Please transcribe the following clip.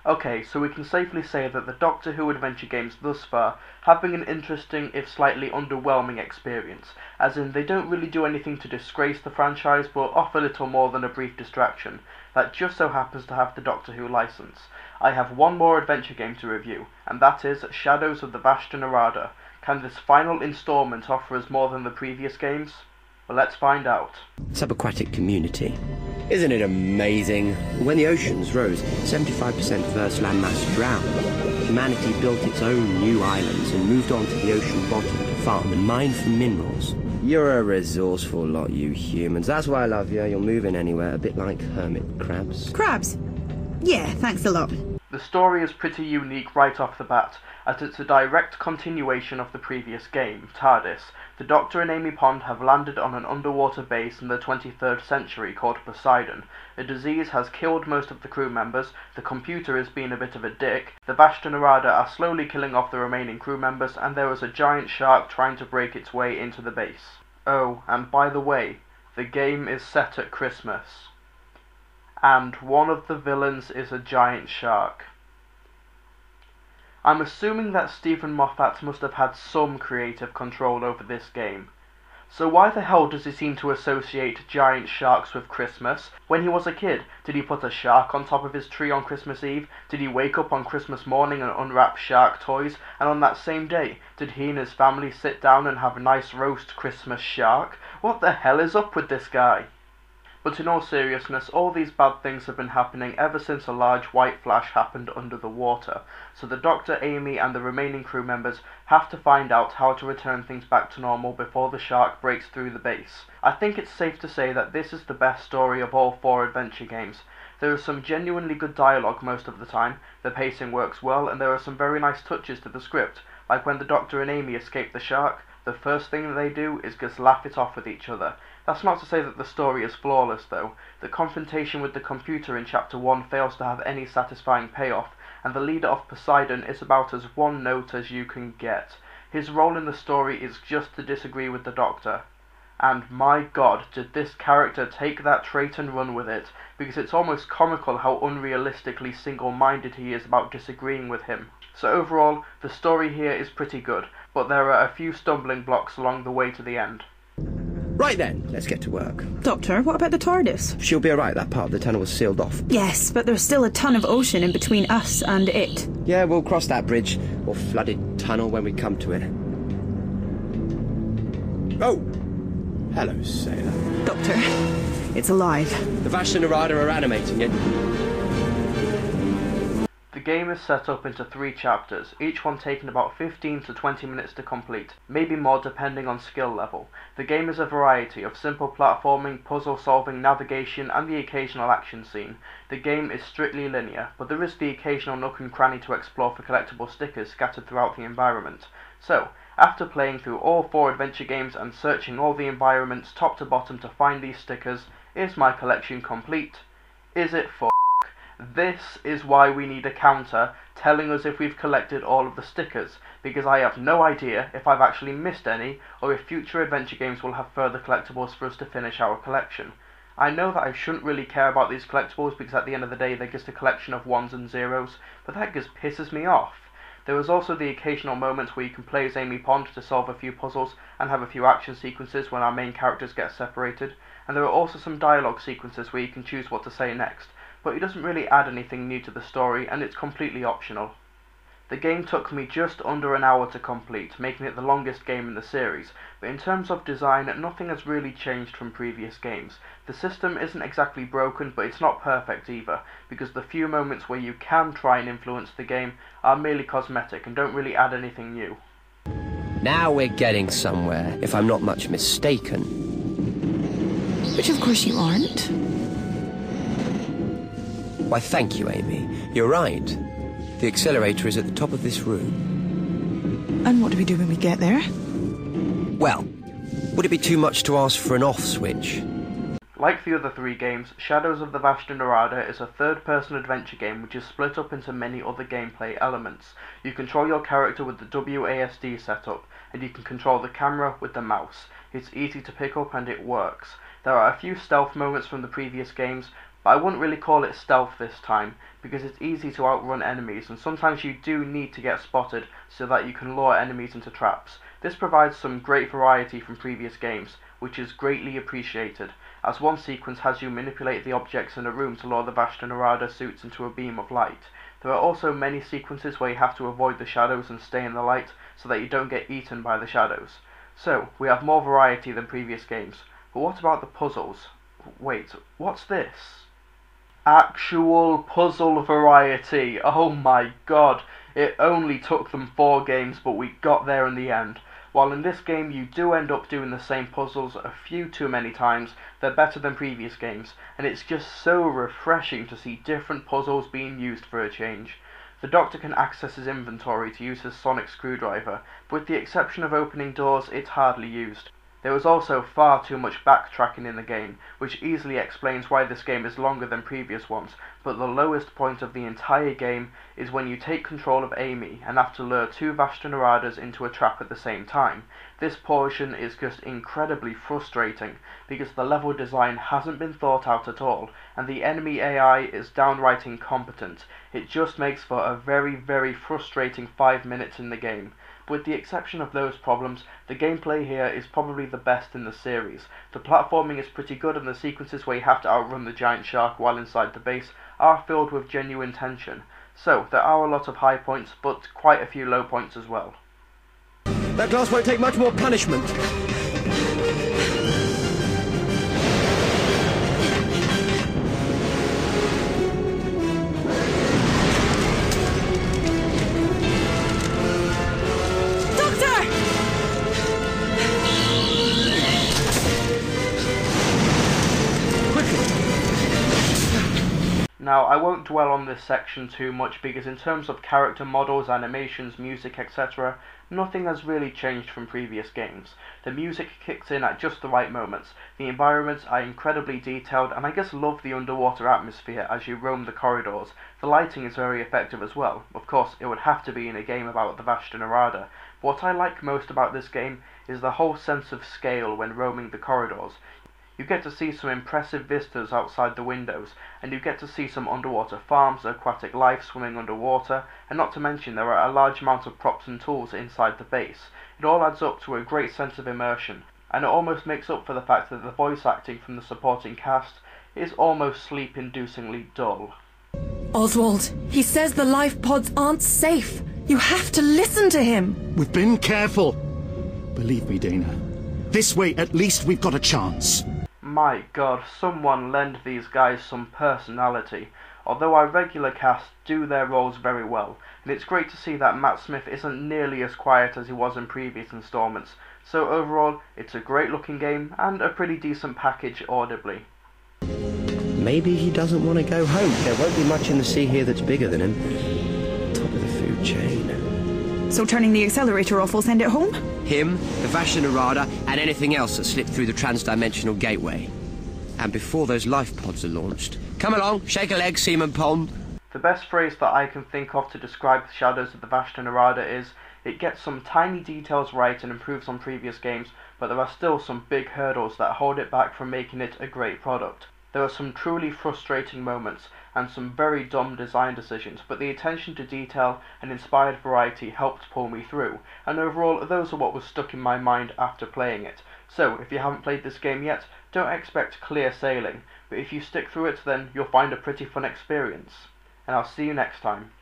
Okay, so we can safely say that the Doctor Who adventure games thus far have been an interesting, if slightly underwhelming experience, as in they don't really do anything to disgrace the franchise, but offer little more than a brief distraction, that just so happens to have the Doctor Who license. I have one more adventure game to review, and that is Shadows of the Vashta Nerada. Can this final installment offer us more than the previous games? Well, let's find out. Subaquatic community. Isn't it amazing? When the oceans rose, 75% of Earth's landmass drowned. Humanity built its own new islands and moved on to the ocean bottom to farm and mine for minerals. You're a resourceful lot, you humans. That's why I love you. You're moving anywhere, a bit like hermit crabs. Crabs? Yeah, thanks a lot. The story is pretty unique right off the bat, as it's a direct continuation of the previous game, TARDIS. The Doctor and Amy Pond have landed on an underwater base in the 23rd century called Poseidon. A disease has killed most of the crew members, the computer is being a bit of a dick, the Vashta Nerada are slowly killing off the remaining crew members, and there is a giant shark trying to break its way into the base. Oh, and by the way, the game is set at Christmas. And one of the villains is a giant shark. I'm assuming that Stephen Moffat must have had some creative control over this game. So why the hell does he seem to associate giant sharks with Christmas? When he was a kid, did he put a shark on top of his tree on Christmas Eve? Did he wake up on Christmas morning and unwrap shark toys? And on that same day, did he and his family sit down and have a nice roast Christmas shark? What the hell is up with this guy? But in all seriousness, all these bad things have been happening ever since a large white flash happened under the water, so the Doctor, Amy and the remaining crew members have to find out how to return things back to normal before the shark breaks through the base. I think it's safe to say that this is the best story of all 4 adventure games. There is some genuinely good dialogue most of the time, the pacing works well, and there are some very nice touches to the script, like when the Doctor and Amy escape the shark. The first thing they do is just laugh it off with each other. That's not to say that the story is flawless though. The confrontation with the computer in Chapter 1 fails to have any satisfying payoff, and the leader of Poseidon is about as one note as you can get. His role in the story is just to disagree with the Doctor. And my god, did this character take that trait and run with it, because it's almost comical how unrealistically single-minded he is about disagreeing with him. So overall, the story here is pretty good, but there are a few stumbling blocks along the way to the end. Right then, let's get to work. Doctor, what about the TARDIS? She'll be alright, that part of the tunnel was sealed off. Yes, but there's still a ton of ocean in between us and it. Yeah, we'll cross that bridge, or flooded tunnel when we come to it. Oh! Hello, sailor. Doctor, it's alive. The Vashta Nerada are animating it. The game is set up into 3 chapters, each one taking about 15 to 20 minutes to complete, maybe more depending on skill level. The game is a variety of simple platforming, puzzle solving, navigation and the occasional action scene. The game is strictly linear, but there is the occasional nook and cranny to explore for collectible stickers scattered throughout the environment. So, after playing through all 4 adventure games and searching all the environments top to bottom to find these stickers, is my collection complete? Is it for? This is why we need a counter telling us if we've collected all of the stickers, because I have no idea if I've actually missed any, or if future adventure games will have further collectibles for us to finish our collection. I know that I shouldn't really care about these collectibles because at the end of the day they're just a collection of 1s and 0s, but that just pisses me off. There is also the occasional moments where you can play as Amy Pond to solve a few puzzles and have a few action sequences when our main characters get separated, and there are also some dialogue sequences where you can choose what to say next, but it doesn't really add anything new to the story and it's completely optional. The game took me just under an hour to complete, making it the longest game in the series, but in terms of design, nothing has really changed from previous games. The system isn't exactly broken, but it's not perfect either, because the few moments where you can try and influence the game are merely cosmetic and don't really add anything new. Now we're getting somewhere, if I'm not much mistaken. Which of course you aren't. Why, thank you, Amy. You're right. The accelerator is at the top of this room. And what do we do when we get there? Well, would it be too much to ask for an off switch? Like the other 3 games, Shadows of the Vashta Nerada is a third-person adventure game which is split up into many other gameplay elements. You control your character with the WASD setup, and you can control the camera with the mouse. It's easy to pick up and it works. There are a few stealth moments from the previous games, but I wouldn't really call it stealth this time, because it's easy to outrun enemies, and sometimes you do need to get spotted so that you can lure enemies into traps. This provides some great variety from previous games, which is greatly appreciated, as one sequence has you manipulate the objects in a room to lure the Vashta Nerada suits into a beam of light. There are also many sequences where you have to avoid the shadows and stay in the light so that you don't get eaten by the shadows. So, we have more variety than previous games. But what about the puzzles? Wait, what's this? Actual puzzle variety! Oh my god! It only took them 4 games, but we got there in the end. While in this game you do end up doing the same puzzles a few too many times, they're better than previous games, and it's just so refreshing to see different puzzles being used for a change. The Doctor can access his inventory to use his sonic screwdriver, but with the exception of opening doors, it's hardly used. There was also far too much backtracking in the game, which easily explains why this game is longer than previous ones, but the lowest point of the entire game is when you take control of Amy and have to lure 2 Vashta Neradas into a trap at the same time. This portion is just incredibly frustrating, because the level design hasn't been thought out at all, and the enemy AI is downright incompetent. It just makes for a very, very frustrating 5 minutes in the game. With the exception of those problems, the gameplay here is probably the best in the series. The platforming is pretty good, and the sequences where you have to outrun the giant shark while inside the base are filled with genuine tension. So, there are a lot of high points, but quite a few low points as well. That glass won't take much more punishment. Now, I won't dwell on this section too much because in terms of character models, animations, music, etc., nothing has really changed from previous games. The music kicks in at just the right moments, the environments are incredibly detailed, and I just love the underwater atmosphere as you roam the corridors. The lighting is very effective as well. Of course, it would have to be in a game about the Vashta Nerada. But what I like most about this game is the whole sense of scale when roaming the corridors. You get to see some impressive vistas outside the windows, and you get to see some underwater farms, aquatic life swimming underwater, and not to mention there are a large amount of props and tools inside the base. It all adds up to a great sense of immersion, and it almost makes up for the fact that the voice acting from the supporting cast is almost sleep-inducingly dull. Oswald, he says the life pods aren't safe. You have to listen to him. We've been careful. Believe me, Dana. This way, at least, we've got a chance. My god, someone lend these guys some personality. Although our regular cast do their roles very well, and it's great to see that Matt Smith isn't nearly as quiet as he was in previous installments. So overall, it's a great looking game, and a pretty decent package audibly. Maybe he doesn't want to go home. There won't be much in the sea here that's bigger than him. Top of the food chain. So turning the accelerator off will send it home? Him, the Vashta Nerada, and anything else that slipped through the transdimensional gateway. And before those life pods are launched. Come along, shake a leg, Seaman Pond. The best phrase that I can think of to describe the shadows of the Vashta Nerada is, it gets some tiny details right and improves on previous games, but there are still some big hurdles that hold it back from making it a great product. There are some truly frustrating moments, and some very dumb design decisions, but the attention to detail and inspired variety helped pull me through, and overall those are what was stuck in my mind after playing it. So, if you haven't played this game yet, don't expect clear sailing, but if you stick through it then you'll find a pretty fun experience. And I'll see you next time.